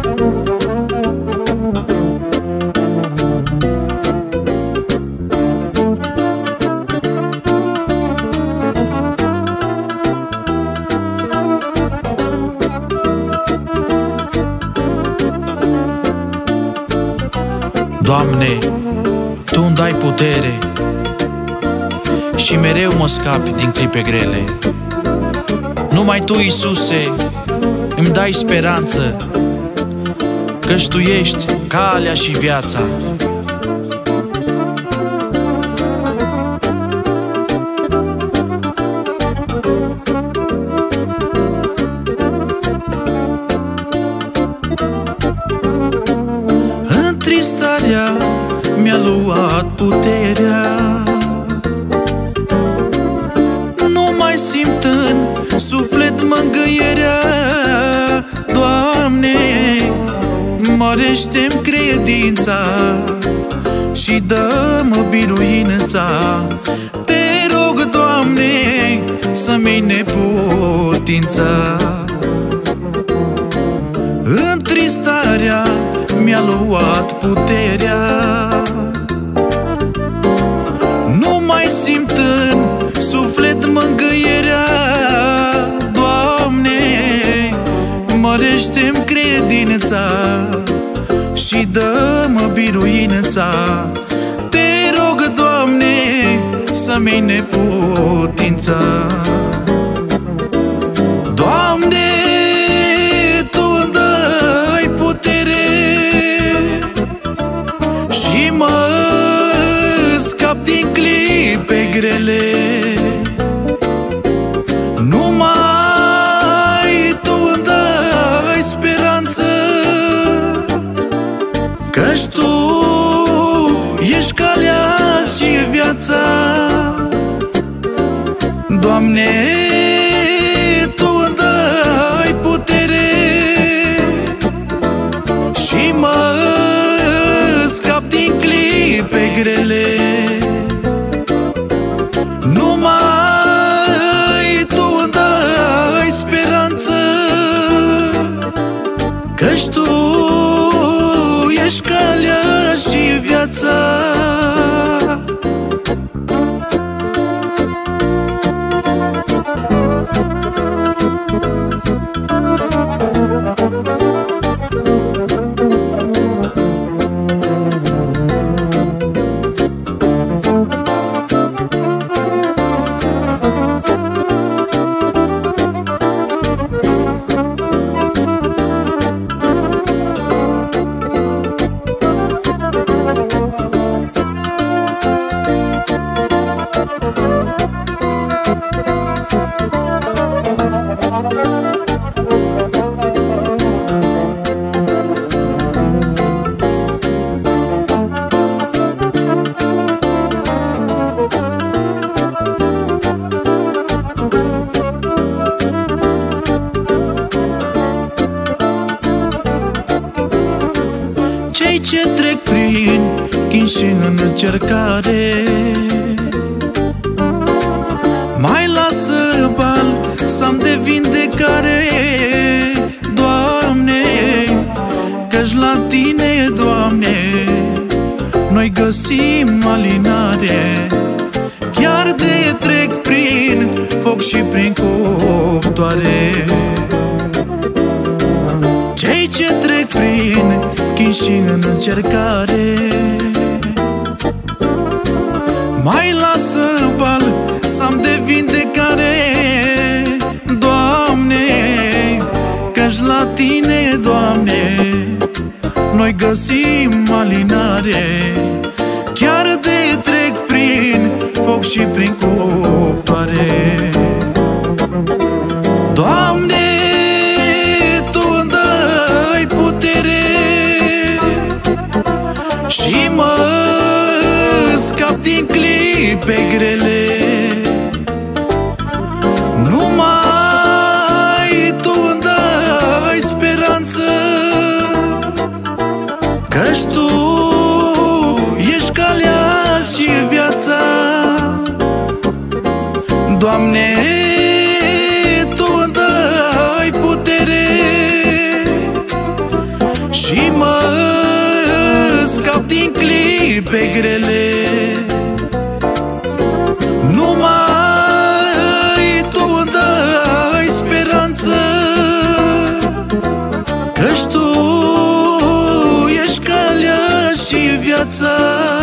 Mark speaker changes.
Speaker 1: Doamne, Tu îmi dai putere și mereu mă scapi din clipe grele. Numai Tu, Iisuse, îmi dai speranță, căci Tu ești calea și viața. Întristarea mi-a luat puterea, nu mai simt în suflet mângâierea. Doamne, mărește-mi credința și dă-mă biruința. Te rog, Doamne, să-mi neputința. Întristarea mi-a luat puterea, nu mai simt în suflet mângâierea. Doamne, mărește-mi credința și dă-mă biruința. Te rog, Doamne, să-mi neputința. Doamne, Tu îmi dai putere și mă scap din clipe grele. Numai Tu îmi dai speranță, căci Tu ești calea și viața. Doamne, Tu îmi dai putere și mă scap din clipe grele. Numai Tu îmi dai speranță, căci Tu ești calea și viața. Cei ce trec prin chin și în încercare, mai lasă bal să-mi de vindecare. Doamne, căci la Tine, Doamne, noi găsim alinare. Chiar de trec prin foc și prin cuptoare, cei ce trec prin chin și în încercare, mai lasă bal să-mi de vindecare. Doamne, căci la Tine, Doamne, noi găsim alinare. Chiar de trec prin foc și prin cuptoare. Doamne, Tu îmi dai putere și mă scap din clipe grele. Numai Tu îmi dai speranță, căci Tu ești calea și viața. Doamne, Tu îmi dai putere din clipe grele. Numai Tu îmi dai speranță, căci Tu ești calea și viața.